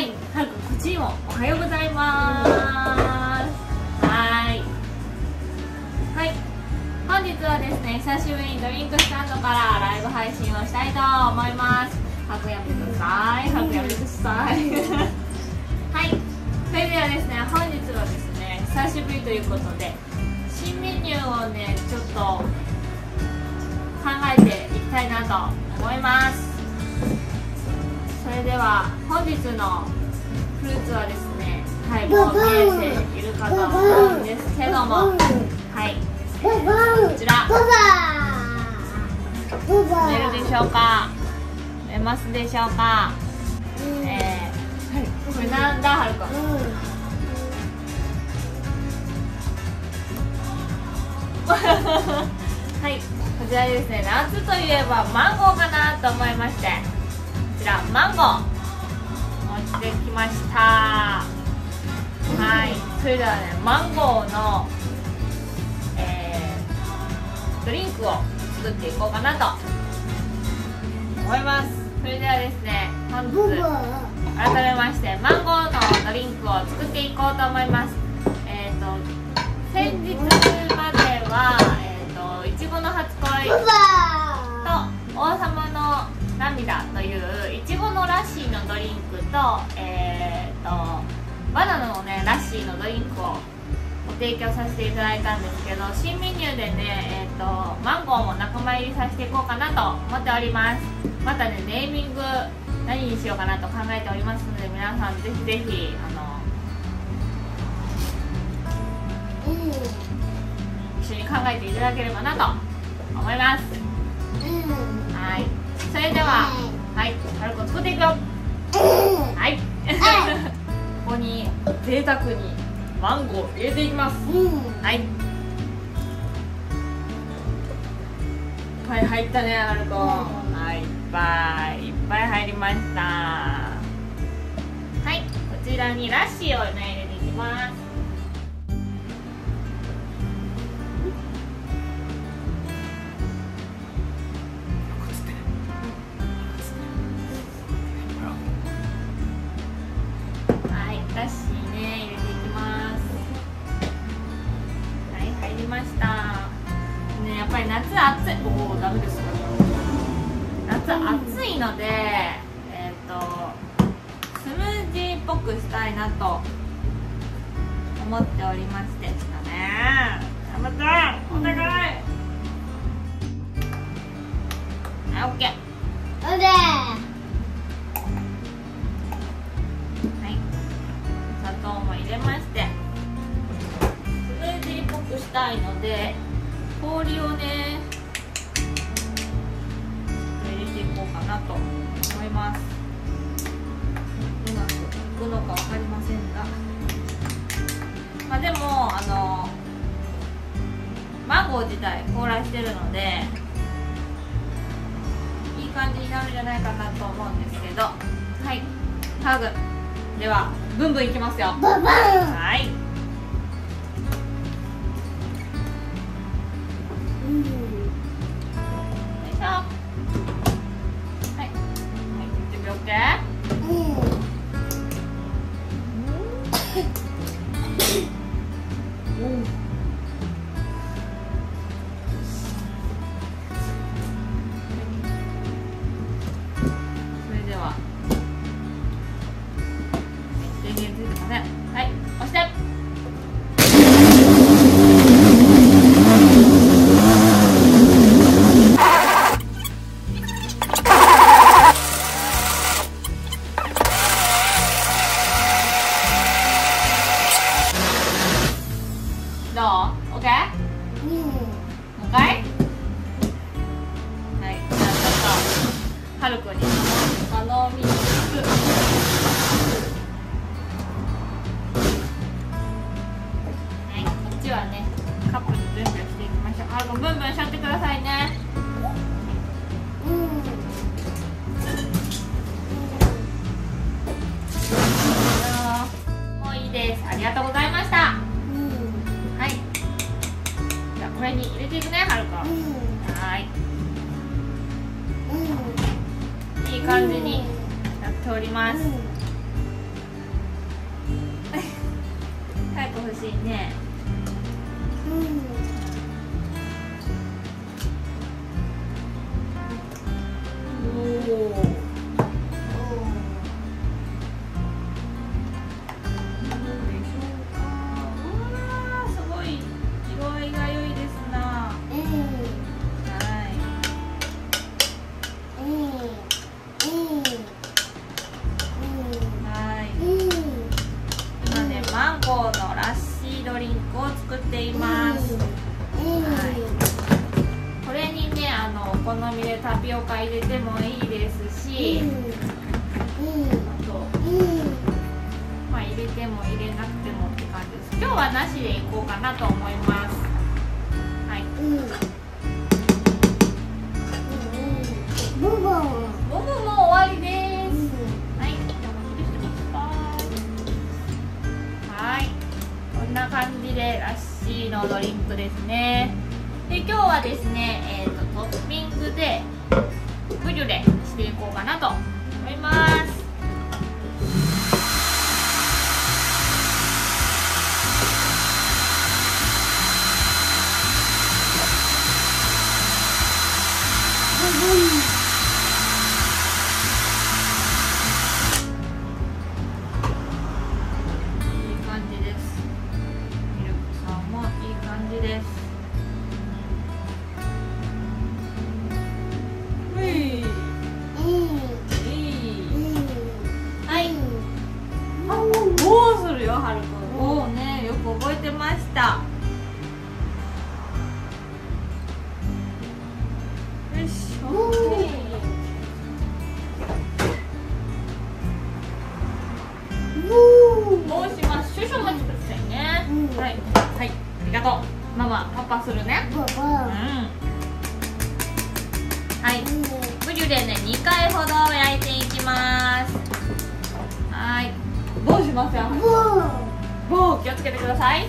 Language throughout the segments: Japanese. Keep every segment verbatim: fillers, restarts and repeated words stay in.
い、はるくんこっちにもおはようございます。はい、はい、本日はですね、久しぶりにドリンクスタンドからライブ配信をしたいと思います。はるくんやめてください。はるくんやめてください。はい、それではですね、本日はですね、久しぶりということで新メニューをね、ちょっと考えていきたいなと思います。それでは本日のフルーツはですね、はい、もう見えているかと思うんですけども、はい、こちら見えるでしょうか、見えますでしょうか、えー、これなんだ、はるくん、はい、こちらですね、夏といえばマンゴーかなと思いまして、こちらマンゴー持ってきました。はい、それではね、マンゴーの、えー、ドリンクを作っていこうかなと思います。それではですね、本日改めましてマンゴーのドリンクを作っていこうと思います。えっと先日までは、えー、といちごの初恋と王様の涙といういちごのラッシーのドリンクと、えー、とバナナのねラッシーのドリンクをご提供させていただいたんですけど、新メニューでね、えー、とマンゴーも仲間入りさせていこうかなと思っております。またね、ネーミング何にしようかなと考えておりますので、皆さんぜひぜひあの一緒に考えていただければなと思います。はい、それでは、はい、はるくん作っていくよ。はい、ここに贅沢にマンゴーを入れていきます。はい、いっぱい入ったね、はるくん。はい、いっぱいいっぱい入りました。はい、こちらにラッシーをね入れていきます。ラッシーね、入れていきます。はい、入りました。ね、やっぱり夏暑い。おお、ダメです。夏暑いので、えっとスムージーっぽくしたいなと思っておりましてしたね。頑張って、お願い。はい、オッケー。おいで。も入れまして、スムージーっぽくしたいので氷をね入れていこうかなと思います。うまくいくのか分かりませんが、まあ、でもあのマンゴー自体凍らしてるのでいい感じになるんじゃないかなと思うんですけど、はい、ハグではブンブンいきますよ。ババン。はい。うん。よいしょ。はい。はい。準備オッケー。うん。うん。それでは。はい、押して。どう？オッケー？うん。もう一回？はい、じゃあちょっとはるくんに頼みつつ。はね、カップにブンブンしていきましょう。あ、ブンブンしちゃってくださいね。うん。もういいです。ありがとうございました。うん。はい。じゃあこれに入れていくね、はるくん。うん、はい。うん。いい感じになっております。うん、 しいね。おお。マンゴーのラッシードリンクを作っています。はい、これにね、あのお好みでタピオカ入れてもいいですし、あと、まあ、入れても入れなくてもって感じです。今日はなしでいこうかなと思います。はい。ボブも終わりです。こんな感じでラッシーのドリンクですね。で、今日はですね、えーと、トッピングでブリュレしていこうかなと思います。はるくん、おおね、よく覚えてました。よし、オッケー。どうします？少々お待ちくださいね。はい、はい、ありがとう。ママ、パパするね。うん。はい、ブリュレね、にかいほど焼いていきます。はい。どうしますよ。ボー、気をつけてください。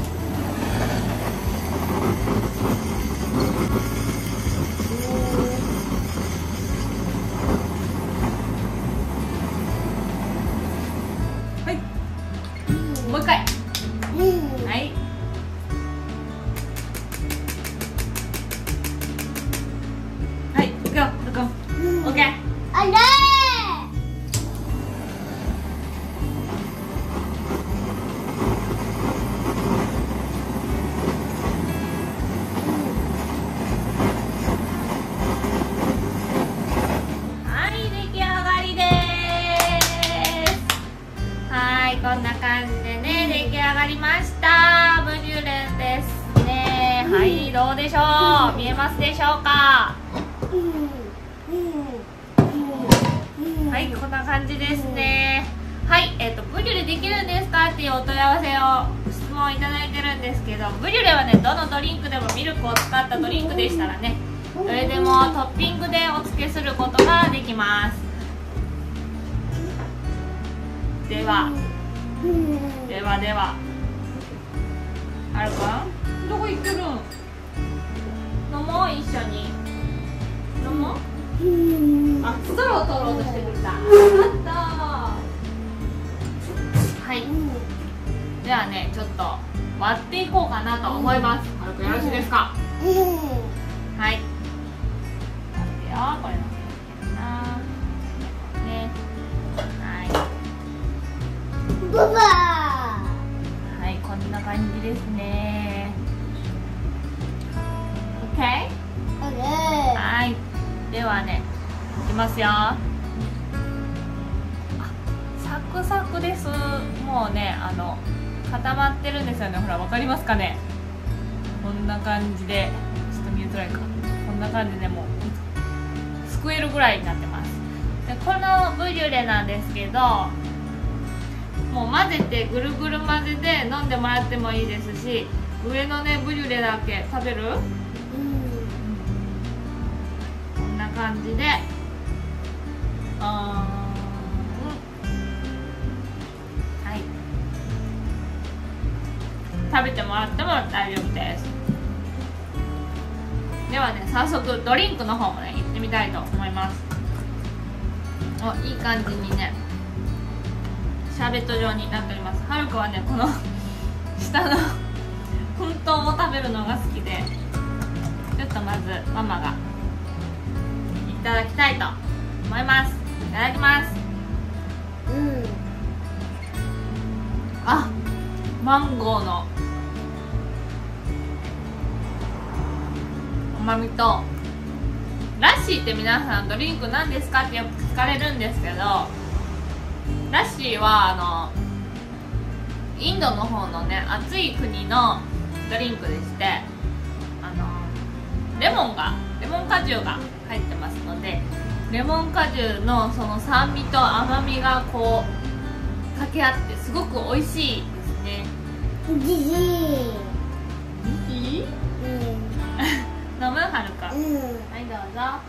はい。もう一回。はい。はい、行くよ、行くよ。オッケー。あれ。こんな感じでね、出来上がりました。ブリュレですね。はい、どうでしょう。見えますでしょうか。はい、こんな感じですね。はい、えっと、ブリュレできるんですかっていうお問い合わせを質問いただいてるんですけど、ブリュレはね、どのドリンクでもミルクを使ったドリンクでしたらね、どれでもトッピングでお付けすることができます。ではではでは、はるくん、どこ行ってるん？飲もう、一緒に飲もう。あ、ストローを取ろうとしてくれた。あったー。はい、ではね、ちょっと割っていこうかなと思います。はるくん、よろしいですか？はい、待ってよ、これのせいなね。はい、はい、こんな感じですね。 OK？ はい、ではね、いきますよ。あ、サクサクです。もうね、あの固まってるんですよね。ほら、わかりますかね。こんな感じで、ちょっと見えづらいか。こんな感じでもうすくえるぐらいになってます。で、このブリュレなんですけど、もう混ぜてぐるぐる混ぜて飲んでもらってもいいですし、上のねブリュレだけ食べる、うん、こんな感じで、あー、はい、食べてもらっても大丈夫です。ではね、早速ドリンクの方もね、いってみたいと思います。お、いい感じにね、シャーベット状になっております。はるくんはね、この下の粉糖を食べるのが好きで、ちょっとまずママがいただきたいと思います。いただきます。 うん。 あ、マンゴーの甘みと、ラッシーって皆さんドリンク何ですかってよく聞かれるんですけど、ラッシーはあのインドの方のね暑い国のドリンクでして、あのレモンがレモン果汁が入ってますので、レモン果汁のその酸味と甘みがこう掛け合ってすごく美味しいですね。 おいしい。 いい？ うん。 飲む？はるか。 うん。 はいどうぞ。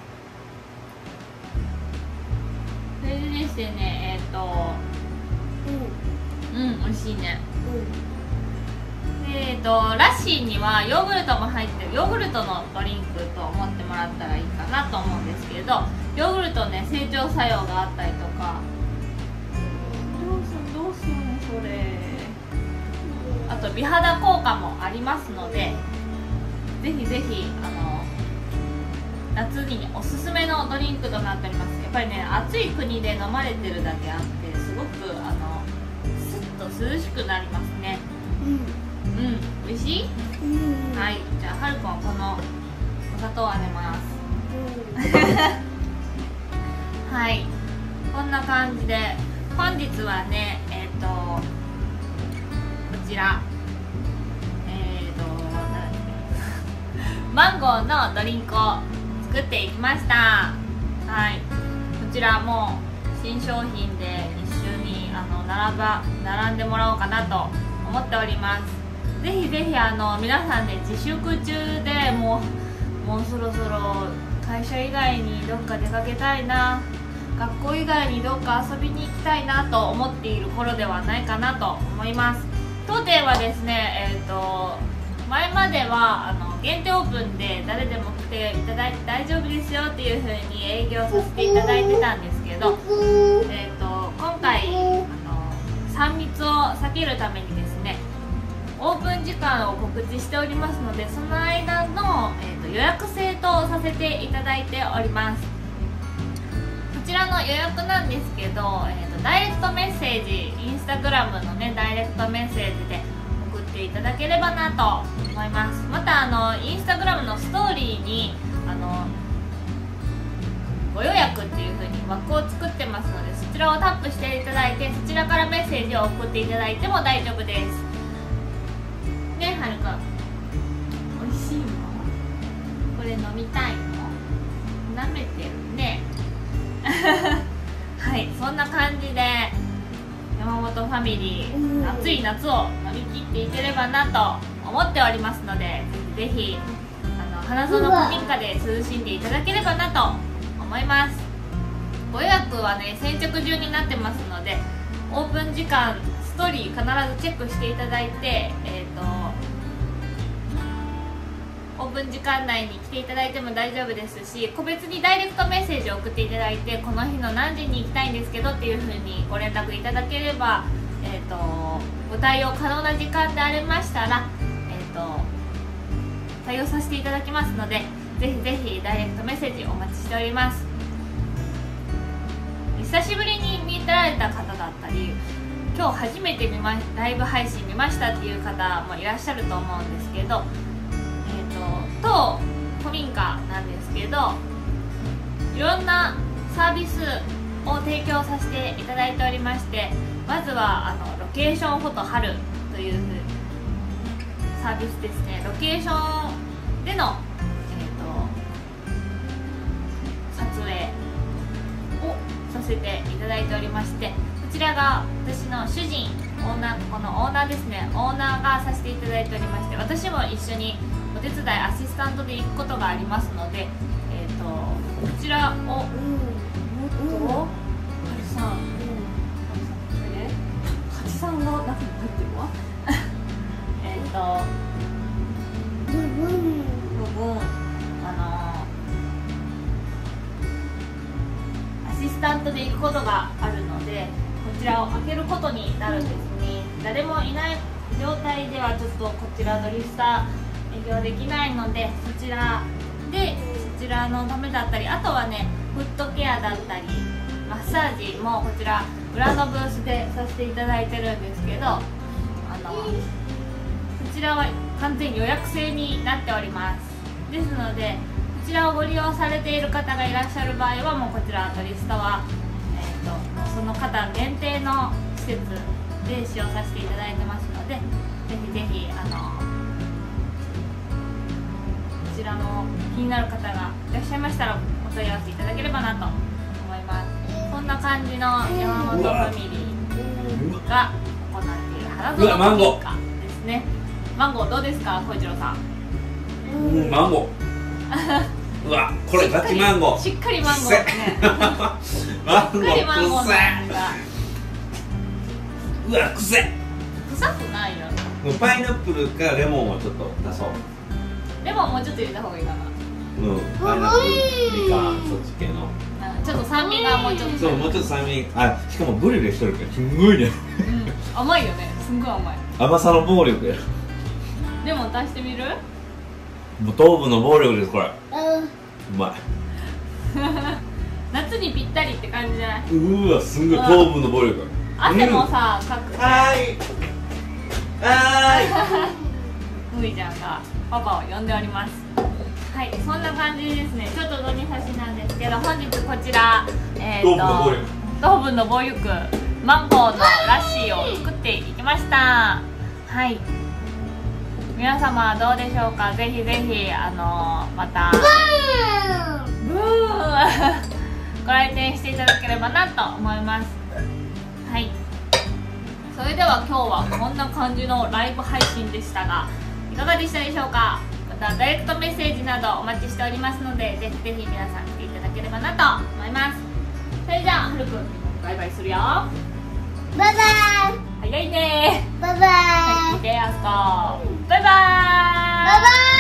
それでですね、えっ、ー、とうん。 うん美味しいね。 うん。 でえっ、ー、とラッシーにはヨーグルトも入ってる、ヨーグルトのドリンクと思ってもらったらいいかなと思うんですけれど、ヨーグルトね整腸作用があったりとか、どうすんどうすんそれ、あと美肌効果もありますので、ぜひぜひあの夏におすすめのドリンクとなっております。やっぱりね暑い国で飲まれてるだけあってすごくあのスッと涼しくなりますね。 うん。 うん、美味しい？ うん。 はい、じゃあはるくんはこのお砂糖をあげます。はい、こんな感じで本日はねえっ、ー、とこちらえっ、ー、となんだっけマンゴーのドリンクを作っていきました。はい、こちらも新商品で一緒にあの並ば並んでもらおうかなと思っております。ぜひぜひあの皆さんね自粛中でもうもうそろそろ会社以外にどっか出かけたいな、学校以外にどっか遊びに行きたいなと思っている頃ではないかなと思います。当店はですね、えー、と前まではあの限定オープンで誰でも来ていただいて大丈夫ですよっていう風に営業させていただいてたんですけど、えー、と今回あのさん密を避けるためにですねオープン時間を告知しておりますので、その間の、えー、と予約制とさせていただいております。こちらの予約なんですけど、えー、とダイレクトメッセージ、インスタグラムのねダイレクトメッセージで送っていただければなと思います。またあのインスタグラムのストーリーにあのご予約っていう風に枠を作ってますので、そちらをタップしていただいて、そちらからメッセージを送っていただいても大丈夫ですね。はるくんおいしいの？これ飲みたいの？舐めてるねはい、そんな感じで山本ファミリー暑い夏を乗り切っていければなと思っておりますので、ぜひぜひあの花園古民家で涼しんでいただければなと思います。ご予約はね先着順になってますので、オープン時間ストーリー必ずチェックしていただいて、えー、とオープン時間内に来ていただいても大丈夫ですし、個別にダイレクトメッセージを送っていただいて、この日の何時に行きたいんですけどっていう風にご連絡いただければ、えー、とご対応可能な時間でありましたら、えー、と対応させていただきますので、ぜひぜひダイレクトメッセージお待ちしております。久しぶりに見られた方だったり、今日初めて見まライブ配信見ましたっていう方もいらっしゃると思うんですけど、えー、と当古民家なんですけど、いろんなサービスを提供させていただいておりまして、まずはあのロケーションフォト春というサービスですね。ロケーションでの、えー、と撮影をさせていただいておりまして、こちらが私の主人、オーナー、このオーナーですね、オーナーがさせていただいておりまして、私も一緒にお手伝いアシスタントで行くことがありますので、えー、とこちらを、うん、もっとはるさん、はちさんが中に入ってるわえっと部分あのアシスタントで行くことがあるので、こちらを開けることになるんですね。誰もいない状態ではちょっとこちらドリフター営業できないので、そちらでそちらのためだったり、あとはねフットケアだったりマッサージもこちら裏のブースでさせていただいてるんですけど、あのこちらは完全に予約制になっております。ですのでこちらをご利用されている方がいらっしゃる場合は、もうこちらドリストは、えー、とその方限定の施設で使用させていただいてますので、ぜひぜひあのこちらの気になる方がいらっしゃいましたらお問い合わせいただければなと思います。そんな感じの山本ファミリーが行っている花園の文化ですね。マンゴーどうですか、小一郎さん。 うん、マンゴーうわ、これガチマンゴー。 しっかりマンゴーね。 マンゴしっかりマンゴーーくの味が。 せ。うわ、くせ。 臭くないよ。 パイナップルかレモンをちょっと出そう。 レモンもうちょっと入れた方がいいかな。 うん、パイナップル、みかん、そっち系の。 ちょっと酸味がもうちょっと。 そう、もうちょっと酸味。あ、しかもブリュレしとるからすんごいね。 うん、甘いよね。すんごい甘い。 甘さの暴力や。 レモン足してみる？ もう糖分の暴力です、これ。うまい。 夏にぴったりって感じじゃない？ うわ、すんごい糖分の暴力。 汗もさ、かく。 はーい。はーい。 むいちゃんがパパを呼んでおります。はい、そんな感じですね。ちょっとどに差しなんですけど、本日こちら、えーと、糖分の暴力、マンゴーのラッシーを作っていきました。はい。皆様どうでしょうか。ぜひぜひあのー、またブーご来店していただければなと思います。はい。それでは今日はこんな感じのライブ配信でしたが、いかがでしたでしょうか。またダイレクトメッセージなどお待ちしておりますので、ぜひぜひ皆さん来ていただければなと思います。それじゃあはるくんバイバイするよ。 バイバイ。 早いね。 バイバイ。 はい、でやすこバイバーイ。 バイバイ。